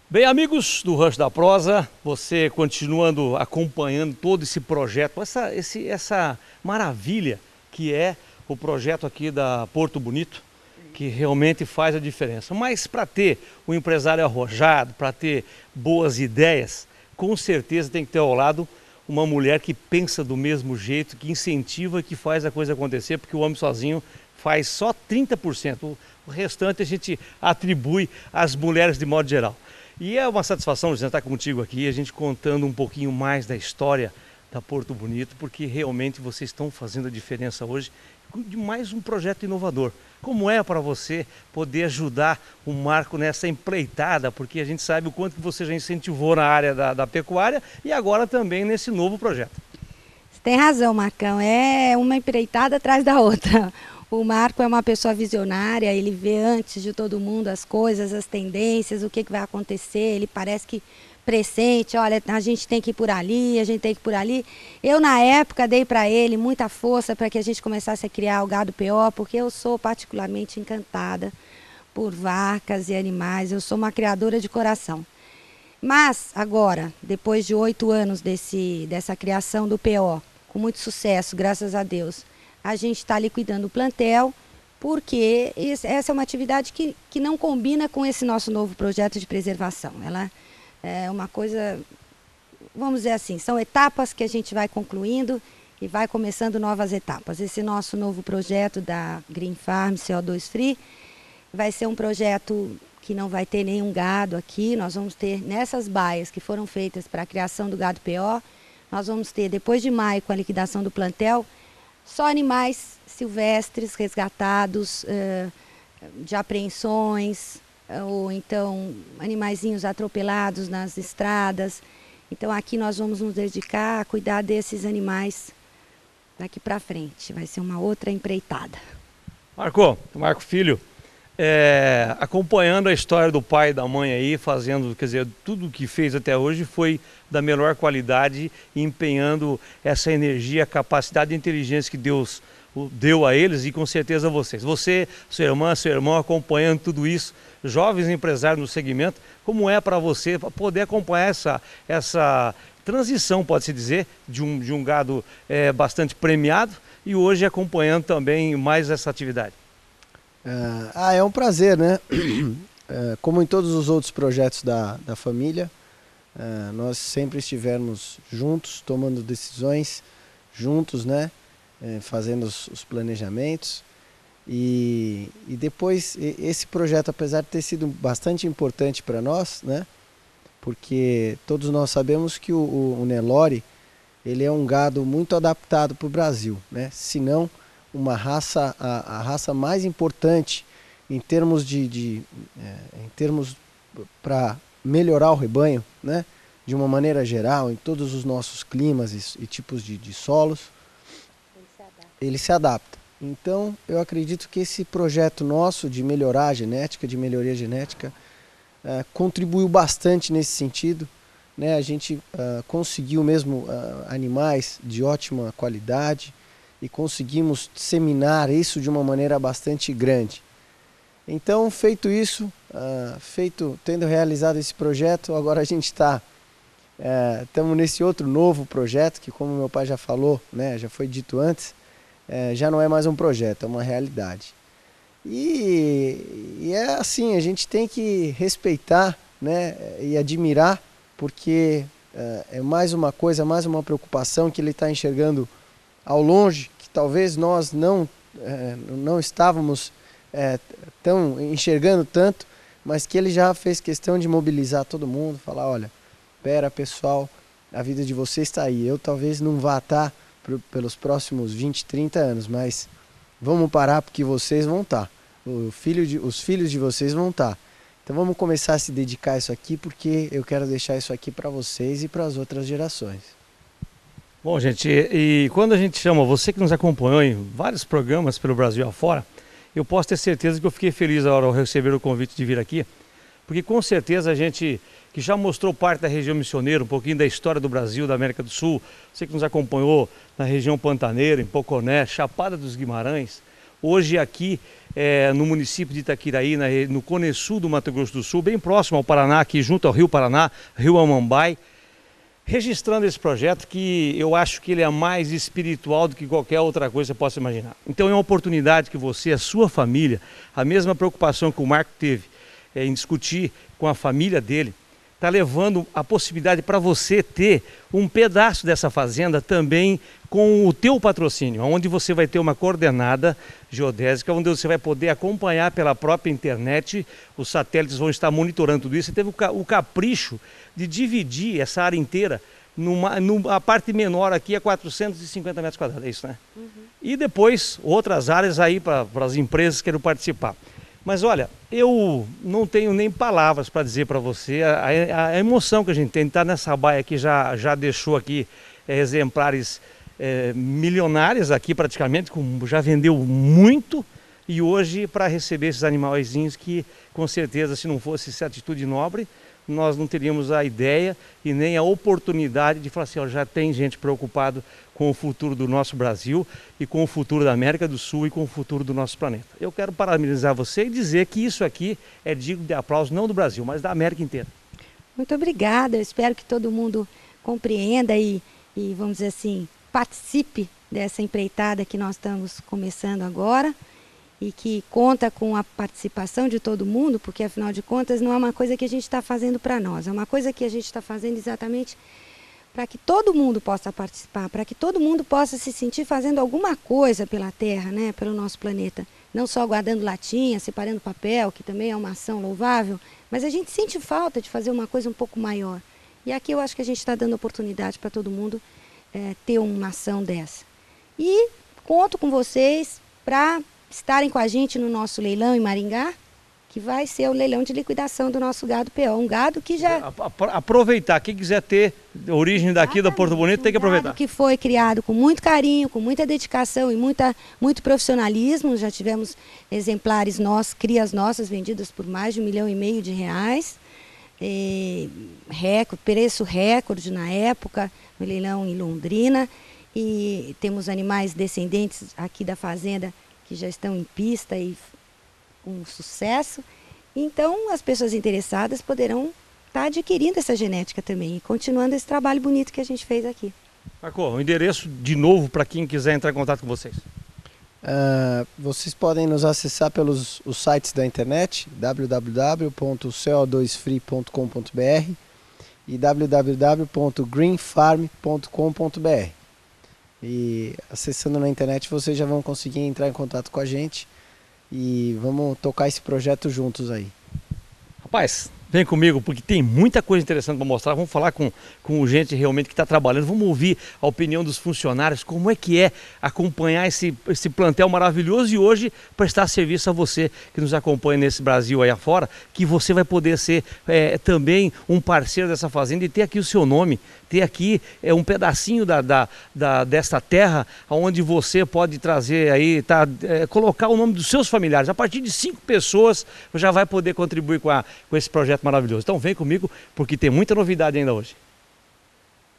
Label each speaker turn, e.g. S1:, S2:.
S1: Bem, amigos do Rancho da Prosa, você continuando acompanhando todo esse projeto, essa maravilha que é o projeto aqui da Porto Bonito, que realmente faz a diferença. Mas para ter um empresário arrojado, para ter boas ideias, com certeza tem que ter ao lado uma mulher que pensa do mesmo jeito, que incentiva, que faz a coisa acontecer, porque o homem sozinho faz só 30%, o restante a gente atribui às mulheres de modo geral. E é uma satisfação, Luciana, estar contigo aqui, a gente contando um pouquinho mais da história da Porto Bonito, porque realmente vocês estão fazendo a diferença hoje de mais um projeto inovador. Como é para você poder ajudar o Marco nessa empreitada, porque a gente sabe o quanto que você já incentivou na área da pecuária e agora também nesse novo projeto.
S2: Você tem razão, Marcão, é uma empreitada atrás da outra. O Marco é uma pessoa visionária, ele vê antes de todo mundo as coisas, as tendências, o que vai acontecer, ele parece que pressente, olha, a gente tem que ir por ali, a gente tem que ir por ali. Eu, na época, dei para ele muita força para que a gente começasse a criar o gado PO, porque eu sou particularmente encantada por vacas e animais, eu sou uma criadora de coração. Mas, agora, depois de 8 anos dessa criação do PO, com muito sucesso, graças a Deus, a gente está liquidando o plantel, porque essa é uma atividade que não combina com esse nosso novo projeto de preservação. Ela é uma coisa, vamos dizer assim, são etapas que a gente vai concluindo e vai começando novas etapas. Esse nosso novo projeto da Green Farm CO2 Free vai ser um projeto que não vai ter nenhum gado aqui. Nós vamos ter nessas baias que foram feitas para a criação do gado PO, nós vamos ter, depois de maio, com a liquidação do plantel, só animais silvestres resgatados de apreensões, ou então animaizinhos atropelados nas estradas. Então aqui nós vamos nos dedicar a cuidar desses animais daqui para frente. Vai ser uma outra empreitada.
S1: Marco Filho, acompanhando a história do pai e da mãe aí, fazendo, quer dizer, tudo o que fez até hoje foi da melhor qualidade, empenhando essa energia, capacidade e inteligência que Deus deu a eles e com certeza a vocês. Você, sua irmã, seu irmão acompanhando tudo isso, jovens empresários no segmento, como é para você poder acompanhar essa transição, pode-se dizer, de um gado bastante premiado e hoje acompanhando também mais essa atividade?
S3: É um prazer, né? Como em todos os outros projetos da família, nós sempre estivemos juntos, tomando decisões juntos, né? Fazendo os planejamentos. E depois, esse projeto, apesar de ter sido bastante importante para nós, né? Porque todos nós sabemos que o Nelore, ele é um gado muito adaptado para o Brasil, né? Se não uma raça, a raça mais importante em termos para melhorar o rebanho, né? De uma maneira geral, em todos os nossos climas e tipos de solos, ele se adapta. Então, eu acredito que esse projeto nosso de melhorar a genética, de melhoria genética, contribuiu bastante nesse sentido, né? A gente conseguiu mesmo animais de ótima qualidade, e conseguimos disseminar isso de uma maneira bastante grande. Então, feito isso, tendo realizado esse projeto, agora a gente estamos nesse outro novo projeto, que como meu pai já falou, né, já foi dito antes, já não é mais um projeto, é uma realidade. E é assim, a gente tem que respeitar, né, e admirar, porque é mais uma coisa, mais uma preocupação que ele está enxergando ao longe, que talvez nós não estávamos tão enxergando tanto, mas que ele já fez questão de mobilizar todo mundo, falar, olha, pera pessoal, a vida de vocês está aí, eu talvez não vá estar pelos próximos 20, 30 anos, mas vamos parar porque vocês vão estar, os filhos de vocês vão estar. Então vamos começar a se dedicar a isso aqui, porque eu quero deixar isso aqui para vocês e para as outras gerações.
S1: Bom, gente, e quando a gente chama você que nos acompanhou em vários programas pelo Brasil afora, eu posso ter certeza que eu fiquei feliz ao receber o convite de vir aqui, porque com certeza a gente que já mostrou parte da região missioneira, um pouquinho da história do Brasil, da América do Sul, você que nos acompanhou na região pantaneira, em Poconé, Chapada dos Guimarães, hoje aqui no município de Itaquiraí, no Cone Sul do Mato Grosso do Sul, bem próximo ao Paraná, aqui junto ao Rio Paraná, Rio Amambai, registrando esse projeto que eu acho que ele é mais espiritual do que qualquer outra coisa que você possa imaginar. Então é uma oportunidade que você, a sua família, a mesma preocupação que o Marco teve em discutir com a família dele, está levando a possibilidade para você ter um pedaço dessa fazenda também com o teu patrocínio, onde você vai ter uma coordenada geodésica, onde você vai poder acompanhar pela própria internet, os satélites vão estar monitorando tudo isso. Você teve o capricho de dividir essa área inteira numa parte menor aqui a 450 metros quadrados, é isso, né? Uhum. E depois outras áreas aí para as empresas que queiram participar. Mas olha, eu não tenho nem palavras para dizer para você a emoção que a gente tem de estar nessa baia que já deixou aqui exemplares milionários aqui praticamente, já vendeu muito, e hoje para receber esses animaizinhos que com certeza, se não fosse essa atitude nobre, nós não teríamos a ideia e nem a oportunidade de falar assim, ó, já tem gente preocupada com o futuro do nosso Brasil e com o futuro da América do Sul e com o futuro do nosso planeta. Eu quero parabenizar você e dizer que isso aqui é digno de aplauso não do Brasil, mas da América inteira.
S2: Muito obrigada, eu espero que todo mundo compreenda e vamos dizer assim, participe dessa empreitada que nós estamos começando agora e que conta com a participação de todo mundo, porque afinal de contas não é uma coisa que a gente está fazendo para nós, é uma coisa que a gente está fazendo exatamente para que todo mundo possa participar, para que todo mundo possa se sentir fazendo alguma coisa pela Terra, né, pelo nosso planeta. Não só guardando latinha, separando papel, que também é uma ação louvável, mas a gente sente falta de fazer uma coisa um pouco maior. E aqui eu acho que a gente está dando oportunidade para todo mundo ter uma ação dessa. E conto com vocês para estarem com a gente no nosso leilão em Maringá, que vai ser o leilão de liquidação do nosso gado PO. Um gado que já...
S1: Aproveitar, quem quiser ter origem daqui da Porto Bonito, tem que aproveitar.
S2: Que foi criado com muito carinho, com muita dedicação e muito profissionalismo. Já tivemos exemplares nossos, crias nossas vendidas por mais de R$1,5 milhão. Preço recorde na época, no leilão em Londrina. E temos animais descendentes aqui da fazenda que já estão em pista e com sucesso. Então as pessoas interessadas poderão estar adquirindo essa genética também e continuando esse trabalho bonito que a gente fez aqui.
S1: Marco, o endereço de novo para quem quiser entrar em contato com vocês.
S3: Vocês podem nos acessar pelos os sites da internet, www.co2free.com.br e www.greenfarm.com.br. E acessando na internet vocês já vão conseguir entrar em contato com a gente e vamos tocar esse projeto juntos aí.
S1: Rapaz, vem comigo porque tem muita coisa interessante para mostrar. Vamos falar com gente realmente que está trabalhando. Vamos ouvir a opinião dos funcionários, como é que é acompanhar esse plantel maravilhoso e hoje prestar serviço a você que nos acompanha nesse Brasil aí afora, que você vai poder ser também um parceiro dessa fazenda e ter aqui o seu nome, ter aqui um pedacinho desta terra onde você pode trazer aí, colocar o nome dos seus familiares. A partir de 5 pessoas já vai poder contribuir com esse projeto maravilhoso. Então vem comigo porque tem muita novidade ainda hoje.